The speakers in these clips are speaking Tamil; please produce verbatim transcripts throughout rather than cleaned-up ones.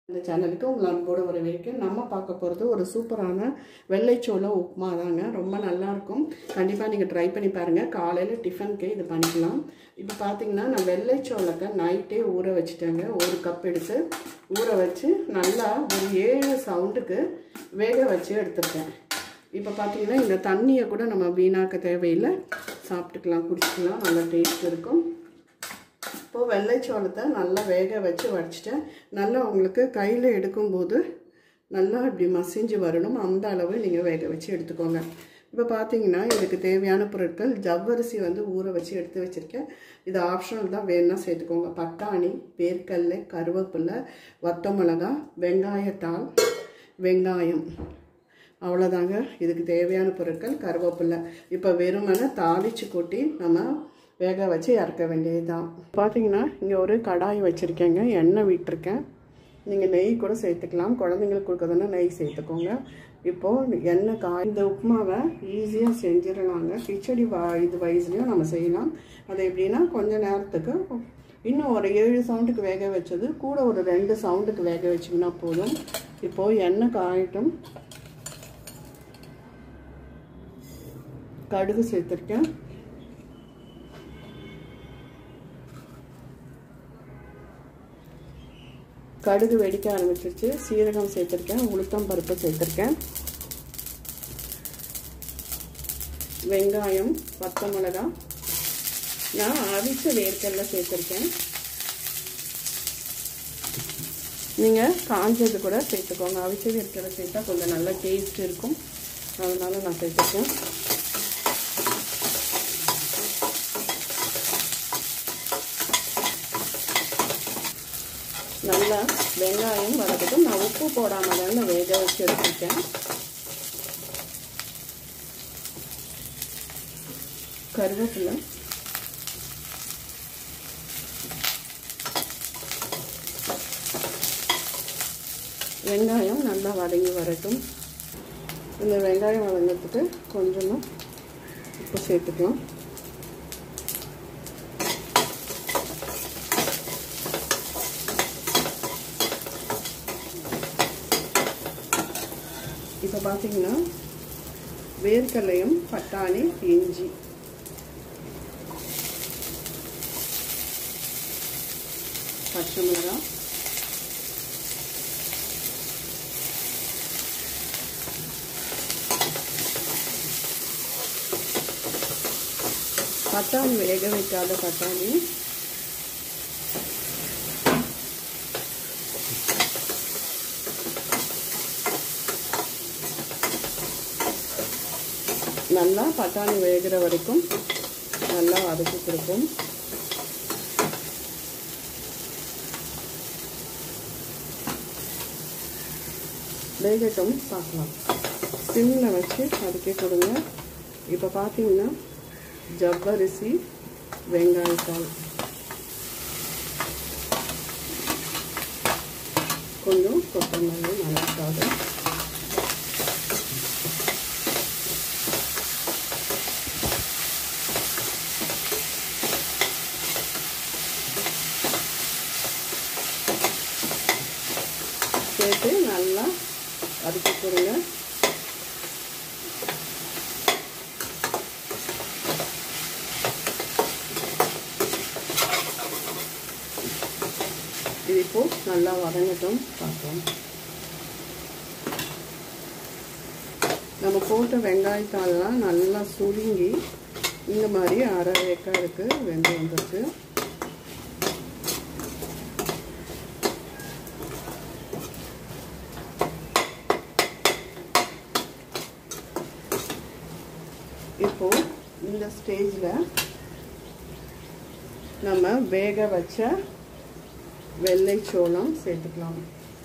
இந்த சேனலுக்கு உங்களை அன்போடு வரவேற்கிறேன். நம்ம பார்க்க போகிறது ஒரு சூப்பரான வெள்ளைச்சோள உப்புமா தாங்க. ரொம்ப நல்லாயிருக்கும். கண்டிப்பாக நீங்கள் ட்ரை பண்ணி பாருங்கள். காலையில் டிஃபனுக்கே இது பண்ணிக்கலாம். இப்போ பார்த்தீங்கன்னா நான் வெள்ளைச்சோளத்தை நைட்டே ஊற வச்சுட்டேங்க. ஒரு கப் எடுத்து ஊற வச்சு நல்லா ஒரு ஏழு சவுண்டுக்கு வேக வச்சு எடுத்துருக்கேன். இப்போ பார்த்தீங்கன்னா இந்த தண்ணியை கூட நம்ம வீணாக்க தேவையில்லை, சாப்பிட்டுக்கலாம், குடிச்சிக்கலாம், நல்லா டேஸ்ட் இருக்கும். இப்போது வெள்ளைச்சோளத்தை நல்லா வேக வச்சு வடிச்சிட்டேன். நல்லா உங்களுக்கு கையில் எடுக்கும்போது நல்லா இப்படி மசிஞ்சு வரணும், அந்த அளவு நீங்கள் வேக வச்சு எடுத்துக்கோங்க. இப்போ பார்த்தீங்கன்னா இதுக்கு தேவையான பொருட்கள் ஜவ்வரிசி வந்து ஊற வச்சு எடுத்து வச்சுருக்கேன். இது ஆப்ஷனல் தான், வேணும்னா சேர்த்துக்கோங்க. பட்டாணி, வேர்க்கடலை, கருவேப்பிலை, வத்த மிளகா, வெங்காயத்தாள், வெங்காயம், அவ்வளோதாங்க இதுக்கு தேவையான பொருட்கள். கருவேப்பிலை இப்போ வெறுமனை தாளித்து கொட்டி நம்ம வேக வச்சு இறக்க வேண்டியது தான். பார்த்தீங்கன்னா இங்கே ஒரு கடாய் வச்சுருக்கேங்க, எண்ணெய் விட்டுருக்கேன். நீங்கள் நெய் கூட சேர்த்துக்கலாம், குழந்தைங்களுக்கு கொடுக்குறதுன்னா நெய் சேர்த்துக்கோங்க. இப்போது எண்ணெய் காய் இந்த உப்புமாவை ஈஸியாக செஞ்சிடலாங்க. கிச்சடி வா இது வயசுலேயும் நம்ம செய்யலாம். அது எப்படின்னா கொஞ்சம் நேரத்துக்கு இன்னும் ஒரு ஏழு சவுண்டுக்கு வேக வச்சது கூட ஒரு ரெண்டு சவுண்டுக்கு வேக வச்சிங்கன்னா போதும். இப்போது எண்ணெய் காயட்டும். கடுகு சேர்த்துருக்கேன். கடுகு வெடிக்க ஆரம்பிச்சிருச்சு. சீரகம் சேர்த்துருக்கேன், உளுத்தம் பருப்பு சேர்த்துருக்கேன், வெங்காயம், வத்த மிளகா, நான் அவிச்ச வேர்க்கடலை சேர்த்துருக்கேன். நீங்கள் காஞ்சது கூட சேர்த்துக்கோங்க. அவிச்ச வேர்க்கடலை சேர்த்தா கொஞ்சம் நல்ல டேஸ்ட் இருக்கும், அதனால நான் சேர்த்துருக்கேன். நல்லா வெங்காயம் வதக்கட்டும். நான் உப்பு போடாமல் தாங்க வேக வச்சு எடுத்துருக்கேன். கருவேப்பிலை, வெங்காயம் நல்லா வதங்கி வரட்டும். இந்த வெங்காயம் வதங்கிறதுக்கு கொஞ்சமாக உப்பு சேர்த்துக்கலாம். இப்போ பார்த்தீங்கன்னா வேர்க்கடலையும், பட்டாணி, இஞ்சி, பச்சை மிளகாய், பட்டாணி வேக வைக்காத பட்டாணி, நல்லா பட்டாணி வேகிற வரைக்கும் நல்லா வதக்கி கொடுக்கும். வேகட்டும், பார்க்கலாம். சிம்மில் வச்சு வதக்கி கொடுங்க. இப்போ பார்த்தீங்கன்னா ஜவ்வரிசி, வெங்காயத்தாள், கொஞ்சம் கொத்தமல்லி, மிளகாய், சேர்த்து நல்லா வதக்கி கொடுங்க. இது இப்போ நல்லா வதங்கட்டும், பார்க்கலாம். நம்ம போட்ட வெங்காயத்தாலாம் நல்லா சுருங்கி இந்த மாதிரி அரை வேக்காடுக்கு வெந்து வந்துருக்கு. இப்போ இந்த ஸ்டேஜில் நம்ம வேக வச்ச வெள்ளைச்சோளம் சேர்த்துக்கலாம்.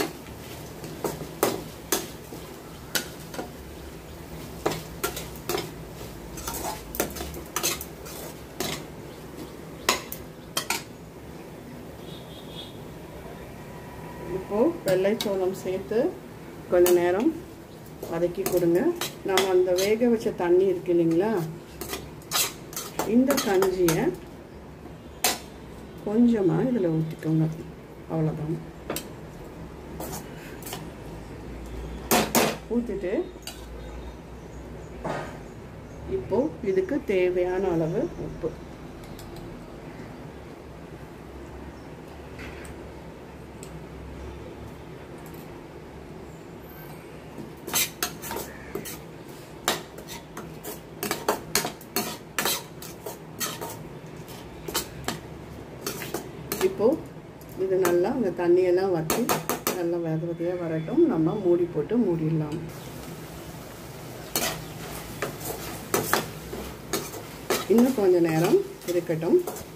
இப்போ வெள்ளைச்சோளம் சேர்த்து கொஞ்ச நேரம் வதக்கி கொடுங்க. நம்ம அந்த வேக வச்ச தண்ணி இருக்கு இல்லைங்களா, இந்த கஞ்சியை கொஞ்சமாக இதில் ஊற்றிக்கோங்க. அவ்வளோதான். ஊற்றிட்டு இப்போது இதுக்கு தேவையான அளவு உப்பு. இப்போது இது நல்லா அந்த தண்ணியெல்லாம் வற்றி நல்லா வெத வெதையாக வரட்டும். நம்ம மூடி போட்டு மூடிடலாம். இன்னும் கொஞ்சம் நேரம் இருக்கட்டும்.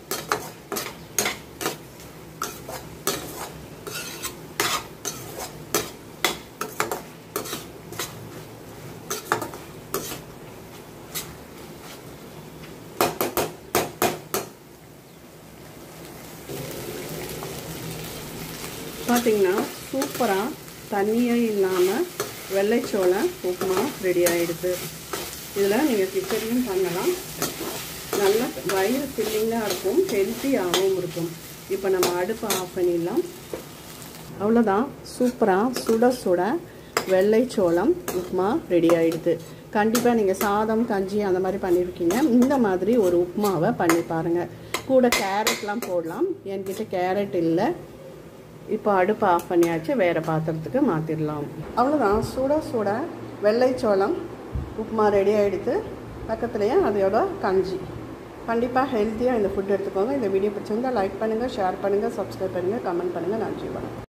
பார்த்தீங்கன்னா சூப்பராக தண்ணியே இல்லாமல் வெள்ளைச்சோள உப்புமா ரெடி ஆகிடுது. இதில் நீங்கள் கிச்சடியும் பண்ணலாம். நல்லா வயிறு ஃபில்லிங்காக இருக்கும், ஹெல்த்தியாகவும் இருக்கும். இப்போ நம்ம அடுப்பை ஆஃப் பண்ணிடலாம். அவ்வளோதான், சூப்பராக சுட சுட வெள்ளைச்சோளம் உப்புமா ரெடி ஆகிடுது. கண்டிப்பாக நீங்கள் சாதம் கஞ்சி அந்த மாதிரி பண்ணியிருக்கீங்க, இந்த மாதிரி ஒரு உப்புமாவை பண்ணி பாருங்கள். கூட கேரட்லாம் போடலாம். என்கிட்ட கேரட் இல்லை. இப்போ அடுப்பு ஆஃப் பண்ணியாச்சு, வேறு பாத்திரத்துக்கு மாற்றிடலாம். அவ்வளோதான், சுட சுட வெள்ளைச்சோளம் உப்புமா ரெடி ஆகிடுது. பக்கத்துலேயே அதோட கஞ்சி. கண்டிப்பாக ஹெல்த்தியாக இந்த ஃபுட் எடுத்துக்கோங்க. இந்த வீடியோ பிடிச்சிருந்தால் லைக் பண்ணுங்கள், ஷேர் பண்ணுங்கள், சப்ஸ்கிரைப் பண்ணுங்கள், கமெண்ட் பண்ணுங்கள். நன்றி, வணக்கம்.